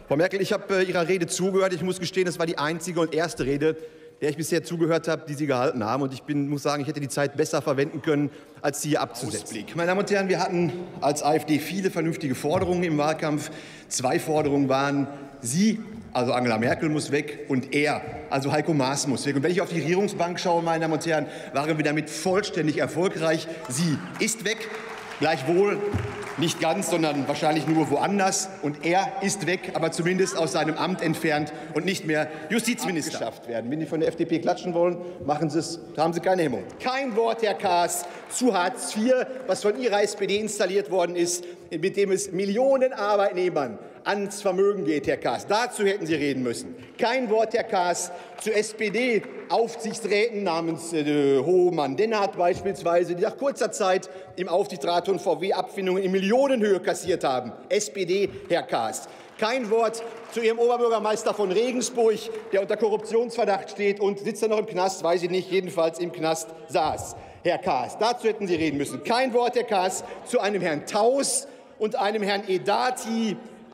Frau Merkel, ich habe Ihrer Rede zugehört. Ich muss gestehen, das war die einzige und erste Rede, der ich bisher zugehört habe, die Sie gehalten haben. Und ich muss sagen, ich hätte die Zeit besser verwenden können, als sie hier abzusetzen. Ausblick. Meine Damen und Herren, wir hatten als AfD viele vernünftige Forderungen im Wahlkampf. 2 Forderungen waren, Sie, also Angela Merkel, muss weg und er, also Heiko Maas, muss weg. Und wenn ich auf die Regierungsbank schaue, meine Damen und Herren, waren wir damit vollständig erfolgreich. Sie ist weg, gleichwohl nicht ganz, sondern wahrscheinlich nur woanders. Und er ist weg, aber zumindest aus seinem Amt entfernt und nicht mehr Justizminister abgeschafft werden. Wenn Sie von der FDP klatschen wollen, machen Sie es, da haben Sie keine Hemmung. Kein Wort, Herr Kaas, zu Hartz IV, was von Ihrer SPD installiert worden ist, mit dem es Millionen Arbeitnehmern ans Vermögen geht, Herr Kaas. Dazu hätten Sie reden müssen. Kein Wort, Herr Kaas, zu SPD-Aufsichtsräten namens Hohmann-Dennhardt beispielsweise, die nach kurzer Zeit im Aufsichtsrat von VW Abfindungen in Millionenhöhe kassiert haben. SPD, Herr Kaas. Kein Wort zu Ihrem Oberbürgermeister von Regensburg, der unter Korruptionsverdacht steht und sitzt er noch im Knast, weiß ich nicht, jedenfalls im Knast saß. Herr Kaas, dazu hätten Sie reden müssen. Kein Wort, Herr Kaas, zu einem Herrn Taus und einem Herrn Edati,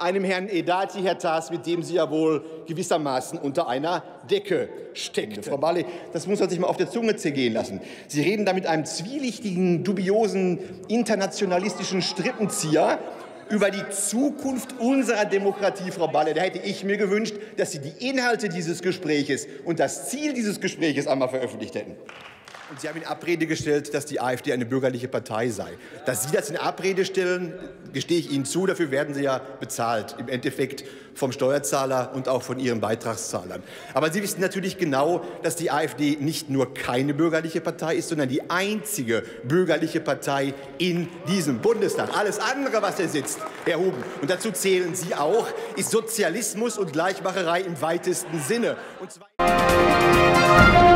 Herr Taas, mit dem Sie ja wohl gewissermaßen unter einer Decke steckten. Frau Barley, das muss man sich mal auf der Zunge zergehen lassen. Sie reden da mit einem zwielichtigen, dubiosen, internationalistischen Strippenzieher über die Zukunft unserer Demokratie, Frau Barley. Da hätte ich mir gewünscht, dass Sie die Inhalte dieses Gespräches und das Ziel dieses Gespräches einmal veröffentlicht hätten. Und Sie haben in Abrede gestellt, dass die AfD eine bürgerliche Partei sei. Dass Sie das in Abrede stellen, gestehe ich Ihnen zu. Dafür werden Sie ja bezahlt, im Endeffekt vom Steuerzahler und auch von Ihren Beitragszahlern. Aber Sie wissen natürlich genau, dass die AfD nicht nur keine bürgerliche Partei ist, sondern die einzige bürgerliche Partei in diesem Bundestag. Alles andere, was hier sitzt, Herr Huben, und dazu zählen Sie auch, ist Sozialismus und Gleichmacherei im weitesten Sinne. Und zwar